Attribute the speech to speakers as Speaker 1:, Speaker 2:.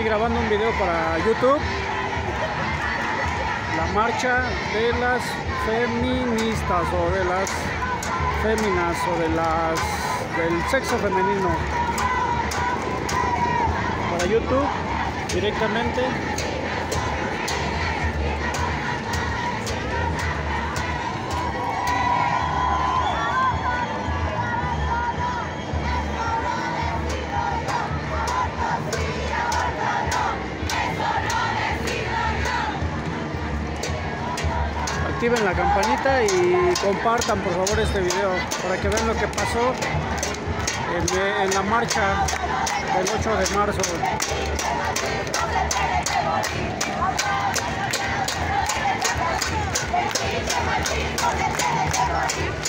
Speaker 1: grabando un video para YouTube. La marcha de las feministas o de las féminas o del sexo femenino. Para YouTube directamente. Activen la campanita y compartan por favor este video para que vean lo que pasó en la marcha del 8 de marzo.